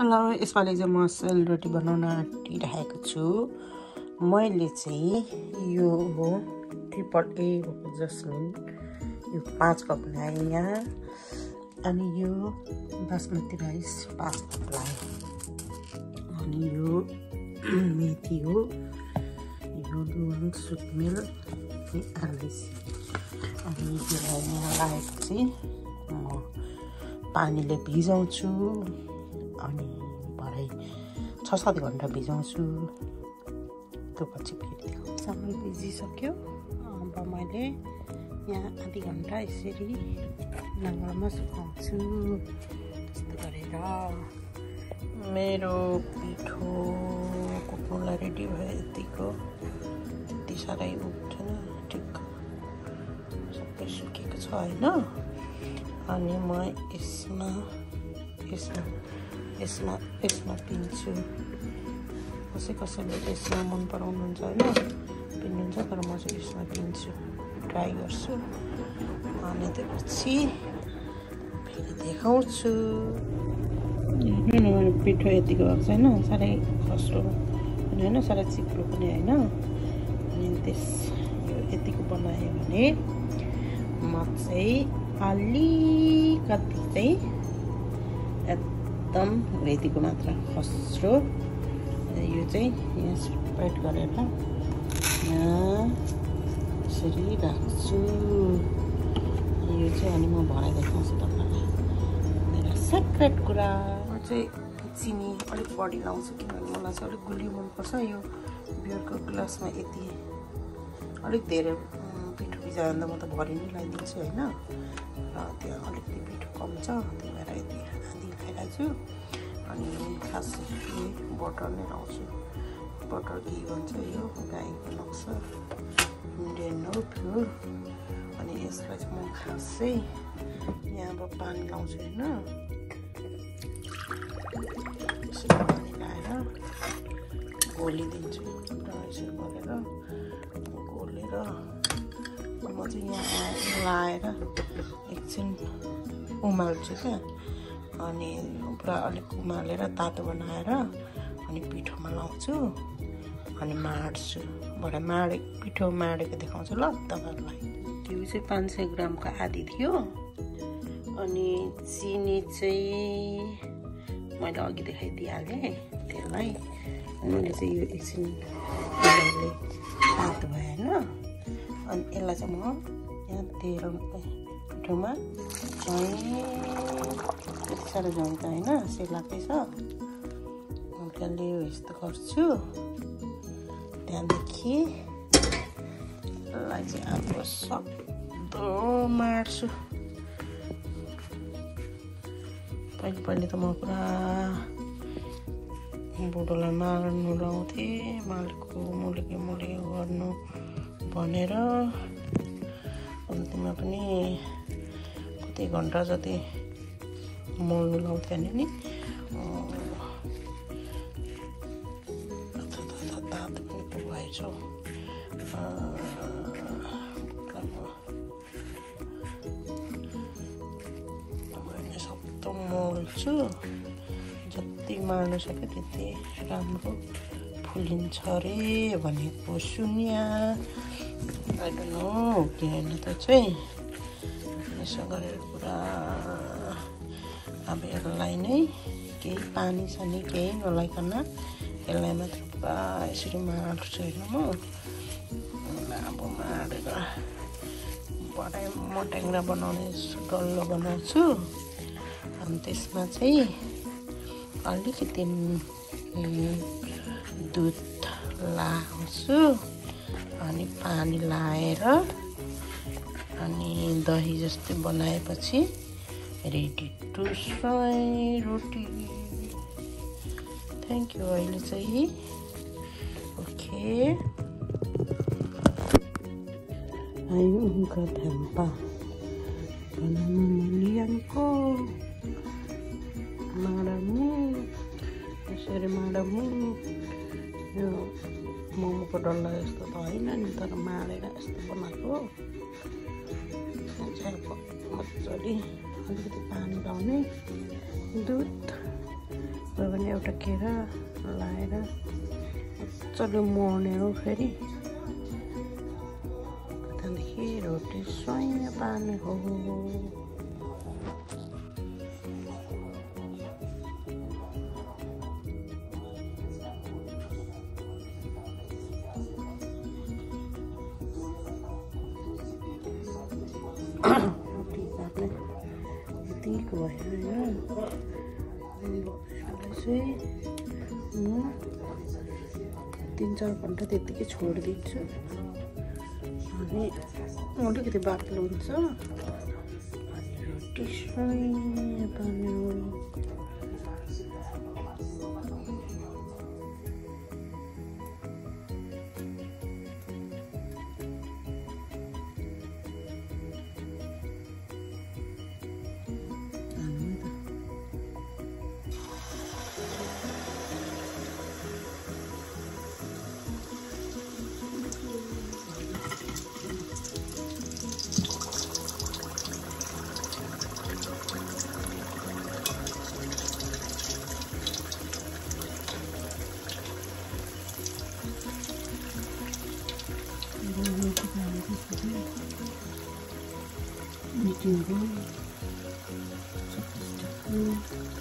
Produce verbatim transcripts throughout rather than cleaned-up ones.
Hello, यसपालि चाहिँ म सेलरोटी बनाउन आँटिरहेको छु। मैले चाहिँ यो हो ट्रिपल ए भएको जस्मिन, यो पाँच कप ल्याएँ यहाँ। अनि यो बासमती राइस पाँच कप लाएँ। अनि यो मेथी हो, यो लुङ सुकमेल, आलुसी। अनि यो मोमो लगाएपछि म पानीले भिजाउँछु। अनि भरे छ सात घन्टा भिजाउँछु। त्यो पछि फेरि देखाउँछु। चामल भिजिसक्यो। अब मैले यहाँ आधी घन्टा यसरी नाङ्गोमा सुकाउँछु। त्यस्तो गरेर मेरो पिठो कुक्नुलाई रेडी भयो। यतिको यति साह्रै उठ्दैन, ठिक सबै सुकेको छ होइन। अनि म यसमा यसमा यसमा यसमा पिन्छु। कसै कसैले यसमा मन पराउनुहुन्छ होइन, पिन्नुहुन्छ, तर म चाहिँ यसमा पिन्छु, ट्राई गर्छु। अनि त्यसपछि फेरि देखाउँछु। हेर्नु न, मेरो पिठो यतिको भएको छैन, साह्रै खस्रो पनि होइन, साह्रै चिप्लो पनि होइन। अनि त्यस यो यतिको बनायो भने म चाहिँ अलिकति चाहिँ एकदम यतिको मात्र खस्रो, यो चाहिँ यहाँ सेपरेट गरेर यहाँ यसरी राख्छु। यो चाहिँ अनि म भरे देखाउँछु तपाईँलाई मेरो सेक्रेट कुरा। म चाहिँ चिनी अलिक बढी लाउँछु, किनभने मलाई चाहिँ अलिक गुलियो मनपर्छ। यो बियरको ग्लासमा यति अलिक धेरै पिठो भिजायो भने त म त भरि नै लगाइदिन्छु होइन। र त्यो अलिकति पिठो कम छ, त्यही भएर यति आधी खाइरहेको छु। अनि खास बटर नै लाउँछु। बटर घी भन्छ, यो गाईको नक्सा, इन्डियन हो प्योर। अनि यसलाई चाहिँ म खासै यहाँ अब पानी लाउँछु होइन। यसरी पानी लगाएर घोलिदिन्छु र यसरी गरेर घोलेर म चाहिँ यहाँ लाएर एकछिन उमाल्छु क्या। अनि पुरा अलिक उमालेर तातो बनाएर अनि पिठोमा लाउँछु अनि माड्छु। भरे माडे पिठो माडेको देखाउँछु ल तपाईँहरूलाई। घिउ चाहिँ पाँच सय ग्रामको आधी थियो। अनि चिनी चाहिँ मैले अघि देखाइदिइहालेँ त्यसलाई। मैले चाहिँ यो एकछिन तातो भयो होइन। अनि यसलाई चाहिँ म यहाँ तेह्र पिठोमा त्यति साह्रो झन्का होइन, सेलाकै छ। हल्काले यस्तो गर्छु। त्यहाँदेखि यसलाई चाहिँ अब सक्दो मार्छु। पहिले पहिले त म पुरा बुढोलाई मार्नु लाउँथेँ, मालिकको मुलेको मुलेको गर्नु भनेर। अन्तिममा पनि कति घन्टा जति मोल्नु लाउँथ्यो नि। तातो पनि भएछ। सक्दो मोल्छु। जति मार्नु सक्यो त्यति राम्रो फुलिन्छ अरे भनेको सुन्या। आई डोन्ट नो के होइन त चाहिँ। यसो गरेर पुरा अब यसलाई नै केही पानी सानी केही नलाइकन यसलाई मात्र पुरा यसरी मार्छु होइन म। अब मारेर बढाइ मोट्याङ्ग्रा बनाउने डल्लो बनाउँछु। अनि त्यसमा चाहिँ अलिकति दुध लाउँछु अनि पानी लाएर अनि दही जस्तै बनाएपछि ready to selroti. Thank you. अहिले चाहिँ ओके आयो उनका धम्पा मलियाङको माडमु यसरी माडमु। यो मोमोको डल्ला जस्तो त होइन नि, तर माडेर यस्तो बनाएको। मजाले अलिकति पानी लाउने, दुध भने एउटा केरा लाएर मजाले मोड्ने हो फेरि त्यहाँदेखि रोटी स्वाइँ पार्ने हो। रोटी पार्ने यतिको भयो होइन। चाहिँ म तिन चार घन्टा त्यतिकै छोडिदिन्छु अनि अलिकति बाक्लो हुन्छ अनि रोटी स्वाइँ पार्ने हो। Meeting room, sophisticated.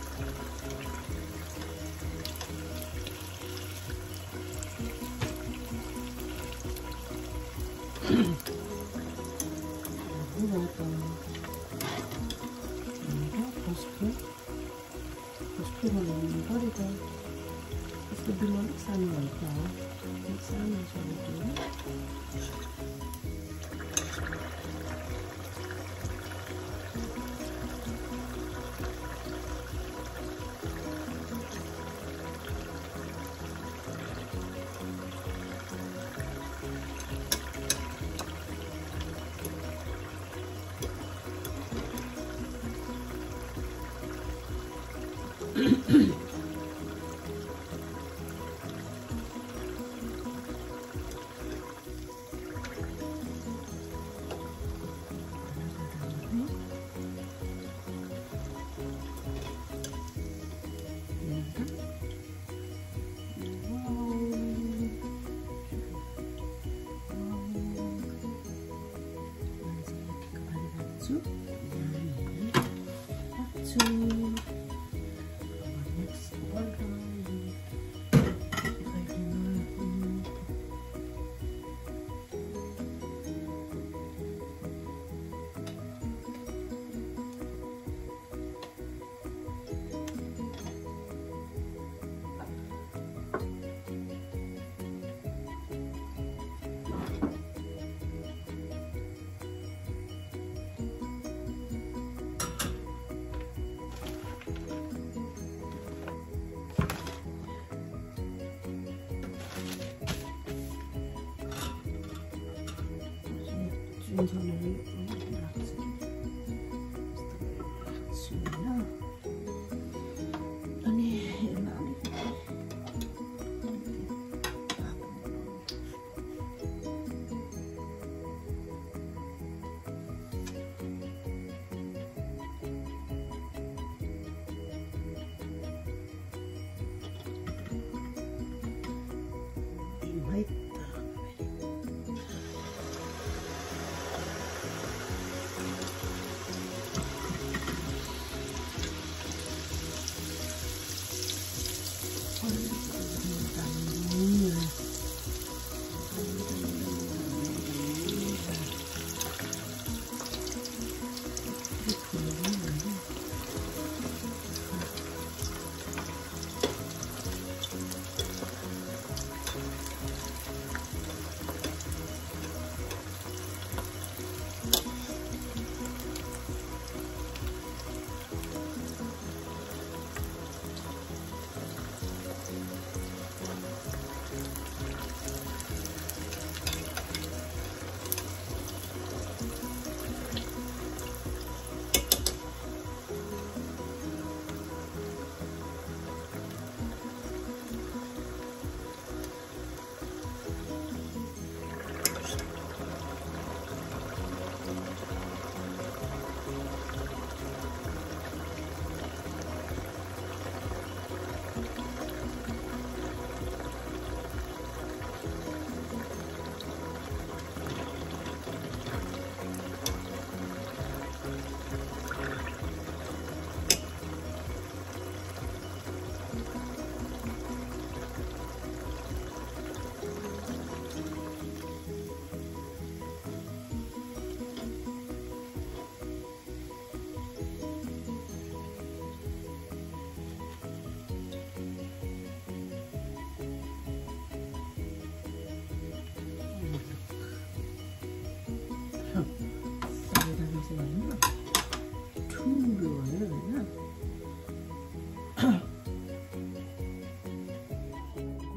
इसको बिलों सानी बनता है, सानी चलती है।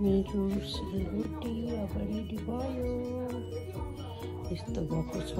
मेरो सेलरोटी अब रेडी भयो। यस्तो भएको छ।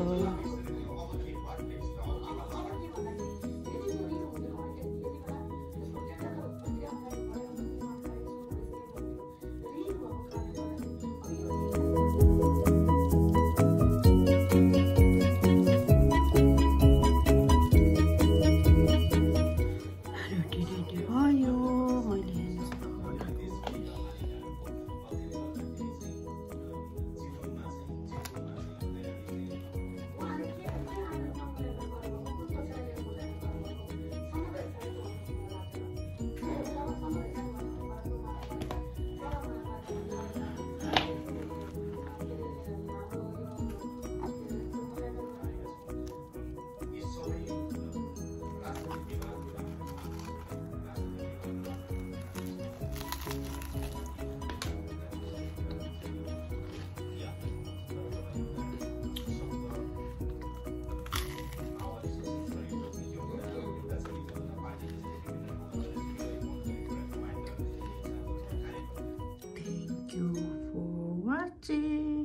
Thank you for watching.